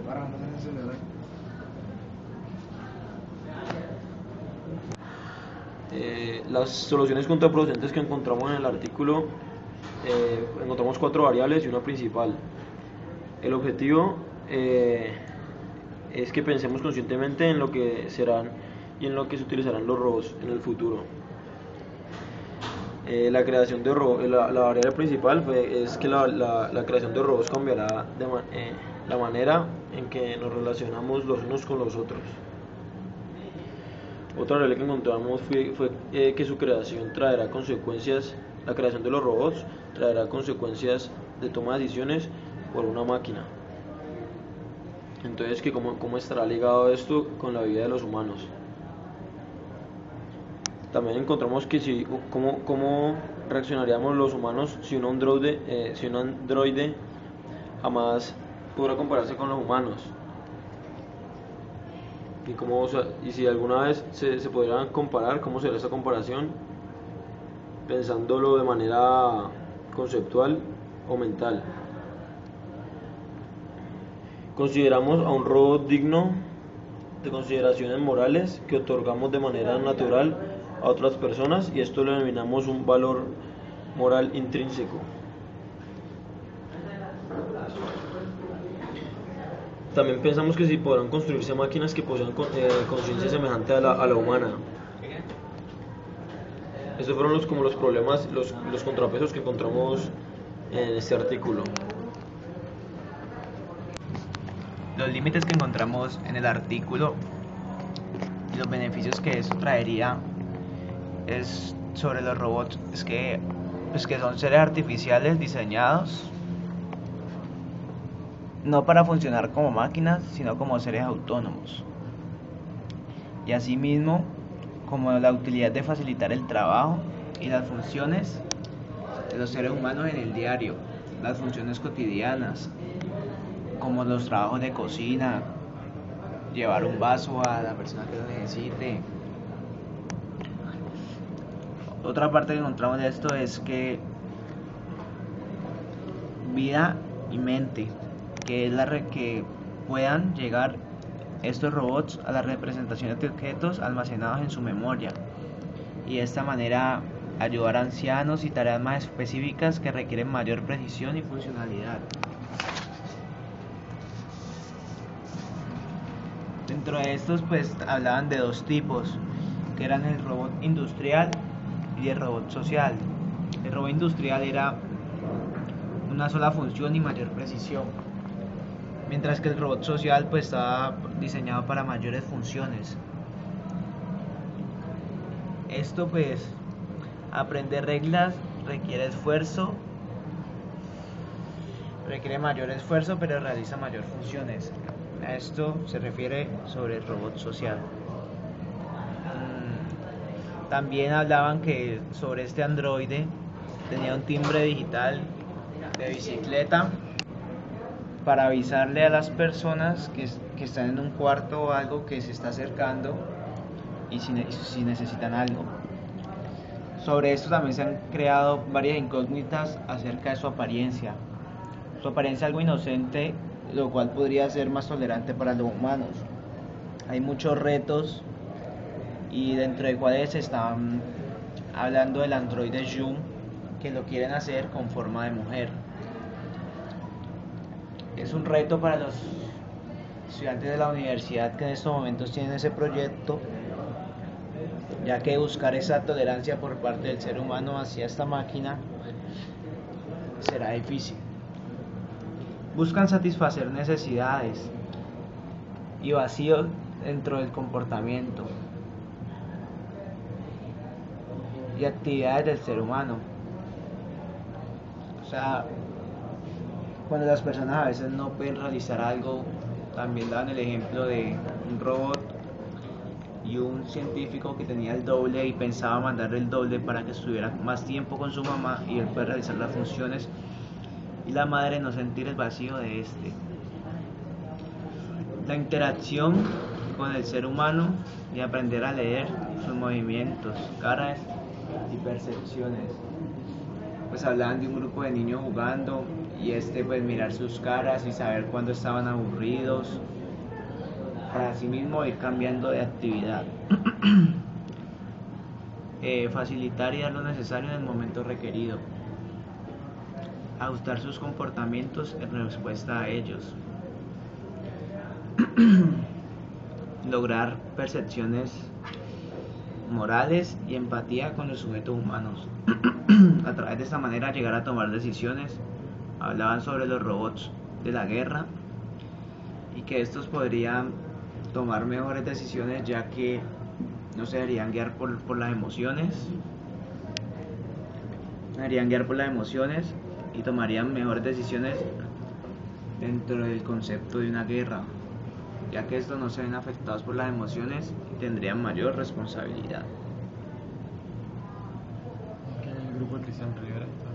Las soluciones contraproducentes que encontramos en el artículo, encontramos 4 variables y una principal. El objetivo es que pensemos conscientemente en lo que serán y en lo que se utilizarán los robots en el futuro. La creación de robots, la variable principal es que la creación de robots cambiará la manera en que nos relacionamos los unos con los otros. Otra regla que encontramos fue que su creación traerá consecuencias, la creación de los robots traerá consecuencias de toma de decisiones por una máquina. Entonces, ¿cómo estará ligado esto con la vida de los humanos? También encontramos que cómo reaccionaríamos los humanos si un androide jamás podrá compararse con los humanos. Y si alguna vez se podrían comparar, ¿cómo será esa comparación? Pensándolo de manera conceptual o mental. Consideramos a un robot digno de consideraciones morales que otorgamos de manera natural a otras personas, y esto lo denominamos un valor moral intrínseco. También pensamos que si podrán construirse máquinas que posean conciencia semejante a la humana. Esos fueron los problemas, los contrapesos que encontramos en este artículo. Los límites que encontramos en el artículo y los beneficios que esto traería es sobre los robots, es que son seres artificiales diseñados no para funcionar como máquinas, sino como seres autónomos. Y asimismo, como la utilidad de facilitar el trabajo y las funciones de los seres humanos en el diario, las funciones cotidianas, como los trabajos de cocina, llevar un vaso a la persona que lo necesite. Otra parte que encontramos de esto es que vida y mente, que es que puedan llegar estos robots a la representación de objetos almacenados en su memoria, y de esta manera ayudar a ancianos y tareas más específicas que requieren mayor precisión y funcionalidad. Dentro de estos hablaban de 2 tipos, que eran el robot industrial y el robot social. El robot industrial era una sola función y mayor precisión, mientras que el robot social estaba diseñado para mayores funciones. Esto aprender reglas requiere mayor esfuerzo, pero realiza mayor funciones. A esto se refiere sobre el robot social. También hablaban que sobre este androide tenía un timbre digital de bicicleta para avisarle a las personas que están en un cuarto o algo que se está acercando y si necesitan algo. Sobre esto también se han creado varias incógnitas acerca de su apariencia. Su apariencia algo inocente, lo cual podría ser más tolerante para los humanos. Hay muchos retos, y dentro de cuales están hablando del androide Jun, que lo quieren hacer con forma de mujer. Es un reto para los estudiantes de la universidad que en estos momentos tienen ese proyecto, ya que buscar esa tolerancia por parte del ser humano hacia esta máquina será difícil. Buscan satisfacer necesidades y vacíos dentro del comportamiento y actividades del ser humano. O sea, cuando las personas a veces no pueden realizar algo, también dan el ejemplo de un robot y un científico que tenía el doble y pensaba mandarle el doble para que estuviera más tiempo con su mamá y él puede realizar las funciones, y la madre no sentir el vacío de este. La interacción con el ser humano y aprender a leer sus movimientos, caras y percepciones. Hablaban de un grupo de niños jugando y pues mirar sus caras y saber cuándo estaban aburridos, para así mismo ir cambiando de actividad. Facilitar y dar lo necesario en el momento requerido. Ajustar sus comportamientos en respuesta a ellos. Lograr percepciones morales y empatía con los sujetos humanos. A través de esta manera llegar a tomar decisiones. Hablaban sobre los robots de la guerra y que estos podrían tomar mejores decisiones, ya que no se dejarían guiar por las emociones. Y tomarían mejores decisiones dentro del concepto de una guerra, ya que estos no se ven afectados por las emociones y tendrían mayor responsabilidad. Que el grupo de Cristian Rivera.